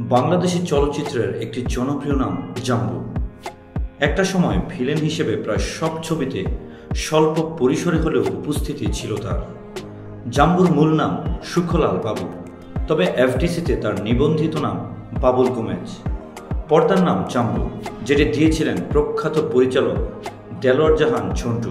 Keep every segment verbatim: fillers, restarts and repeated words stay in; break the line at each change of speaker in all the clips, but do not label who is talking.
বাংলাদেশী চলচ্চিত্রের একটি জনপ্রিয় নাম জাম্বু। একটা সময় ভিলেন হিসেবে প্রায় সব ছবিতে স্বল্প পরিসরে হলেও উপস্থিতি ছিল তার। জাম্বুর মূল নাম সুখলাল বাবু, তবে এফডিসিতে তার নিবন্ধিত নাম বাবুল গোমেজ। পর্দার নাম জাম্বু, যেটি দিয়েছিলেন প্রখ্যাত পরিচালক দেলোয়ার জাহান ঝন্টু।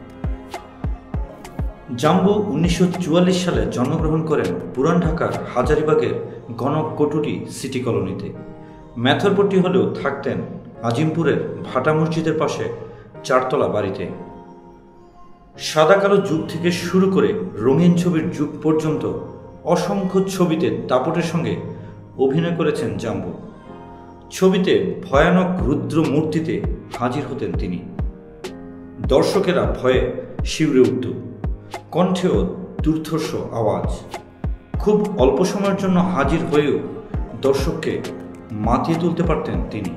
জাম্বু উনিশশো চুয়াল্লিশ সালে জন্মগ্রহণ করেন পুরান ঢাকার হাজারীবাগের গণকটুরি সিটি কলোনিতে। মেথরপট্টি হলেও থাকতেন আজিমপুরের ভাটা মসজিদের পাশে চারতলা বাড়িতে। সাদা কালো যুগ থেকে শুরু করে রঙিন ছবির যুগ পর্যন্ত অসংখ্য ছবিতে দাপটের সঙ্গে অভিনয় করেছেন জাম্বু। ছবিতে ভয়ানক রুদ্র মূর্তিতে হাজির হতেন তিনি। দর্শকেরা ভয়ে শিউরে উঠত, কণ্ঠেও দুর্ধর্ষ আওয়াজ। খুব অল্প সময়ের জন্য হাজির হয়েও দর্শককে মাতিয়ে তুলতে পারতেন তিনি।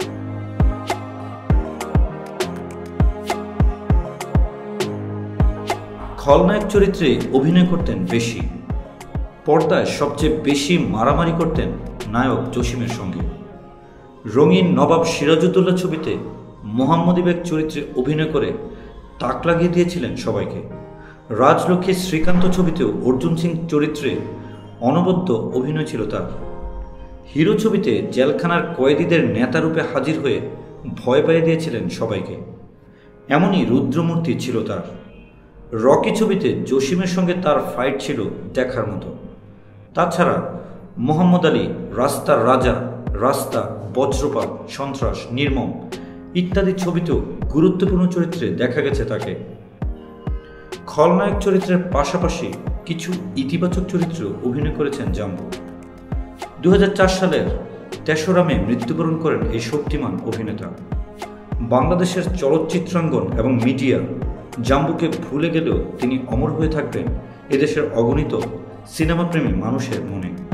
খলনায়ক চরিত্রে অভিনয় করতেন বেশি। পর্দায় সবচেয়ে বেশি মারামারি করতেন নায়ক জসিমের সঙ্গে। রঙিন নবাব সিরাজউদ্দৌলা ছবিতে মোহাম্মদী বেগ চরিত্রে অভিনয় করে তাক লাগিয়ে দিয়েছিলেন সবাইকে। রাজলক্ষ্মী শ্রীকান্ত ছবিতেও অর্জুন সিং চরিত্রে অনবদ্য অভিনয় ছিল তার। হিরো ছবিতে জেলখানার কয়েদিদের নেতারূপে হাজির হয়ে ভয় পাইয়ে দিয়েছিলেন সবাইকে। এমনই রুদ্রমূর্তি ছিল তার। রকি ছবিতে জসিমের সঙ্গে তার ফাইট ছিল দেখার মতো। তাছাড়া মোহাম্মদ আলী, রাস্তার রাজা, রাস্তা, বজ্রপাত, সন্ত্রাস, নির্মম ইত্যাদি ছবিতেও গুরুত্বপূর্ণ চরিত্রে দেখা গেছে তাকে। খলনায়ক চরিত্রের পাশাপাশি কিছু ইতিবাচক চরিত্র অভিনয় করেছেন জাম্বু। দু হাজার চার সালের তেসরা মে মৃত্যুবরণ করেন এই শক্তিমান অভিনেতা। বাংলাদেশের চলচ্চিত্রাঙ্গন এবং মিডিয়া জাম্বুকে ভুলে গেলেও তিনি অমর হয়ে থাকবেন এদেশের অগণিত সিনেমাপ্রেমী মানুষের মনে।